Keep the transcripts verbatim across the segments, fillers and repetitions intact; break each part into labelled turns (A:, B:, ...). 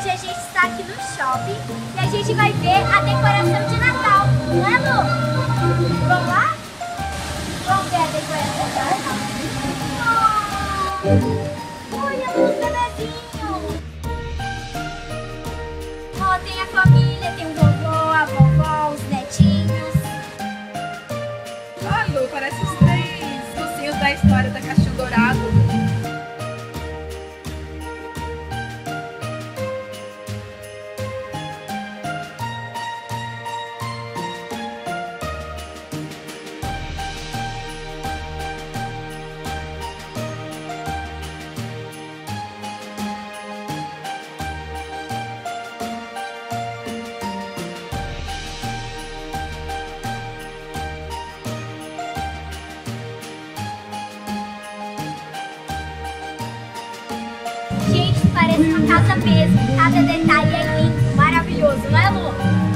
A: hoje a gente está aqui no shopping e a gente vai ver a decoração de Natal, não é, Lu? Vamos lá? Vamos ver a decoração de Natal? Oh, olha os bebezinhos! Ó, tem a família, tem o vovô, a vovó, os netinhos.
B: Ah, Lu, parece os três mocinhos da história da Caixinha Dourado.
A: Gente, parece uma casa mesmo. Cada detalhe é lindo, maravilhoso, não é, Lu?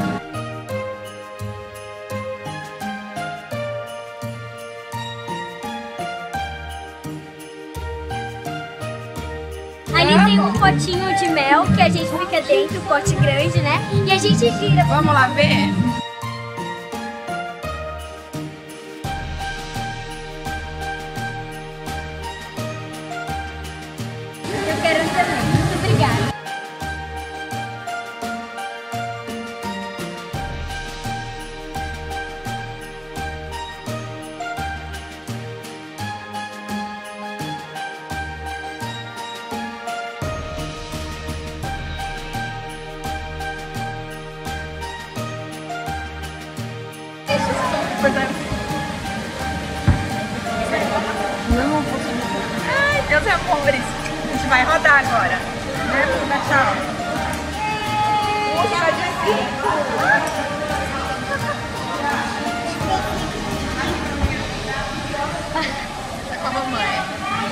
A: Ali tem um potinho de mel que a gente fica dentro, um pote grande, né? E a gente gira.
B: Vamos lá ver?
A: Eu quero também. Muito obrigada.
B: Não, ai, meus amores, a gente vai rodar agora, né? Vou dar tchau. Nossa, de cinco. Tá com a mamãe.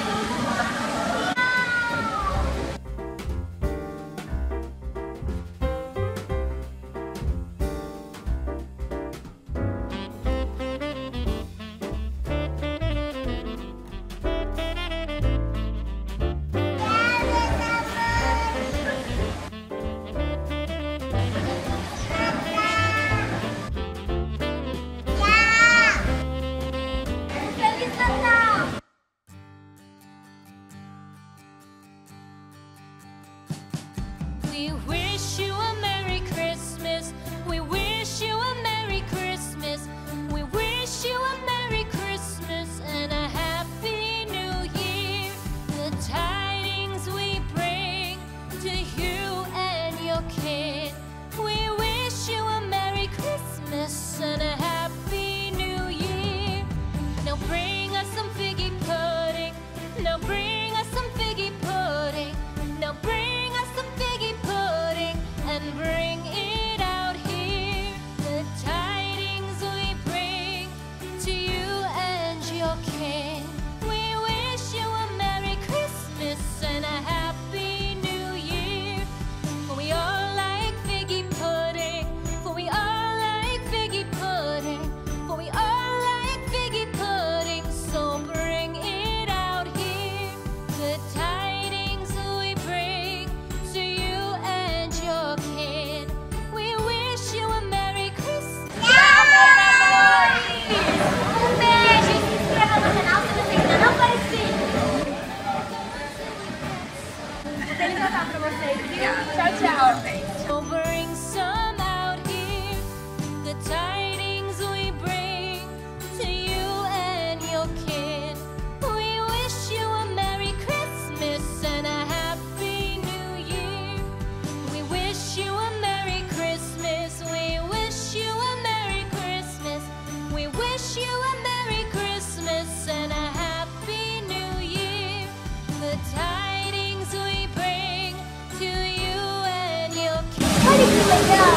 C: We wish you a Merry Christmas. We wish you a Merry Christmas. We wish you a Merry Christmas and a Happy New Year. The tidings we bring to you and your kid. We wish you a Merry Christmas and a Happy New Year. Now bring us some figgy pudding. Now bring us some figgy pudding. Now bring us some figgy pudding and bring it out here. The tidings we bring to you and your kin. We wish you a Merry Christmas and a Happy New Year. For we all like figgy pudding. For we all like figgy pudding. For we all like figgy pudding. So bring it out here. The tidings we bring to you and your kin. We wish you a Merry Christmas.
A: Tchau, meus amores! Um beijo e se inscreva no canal se você ainda não for inscrito.
B: Feliz Natal pra vocês. Tchau, tchau.
C: So bring some out here. The tidings we bring to you and your kin. We wish you a Merry Christmas and a Happy New Year. We wish you a Merry Christmas. We wish you a Merry Christmas. We wish you a Merry Christmas and a Happy New Year. The tidings we bring to you and your kin.
A: Olha que legal!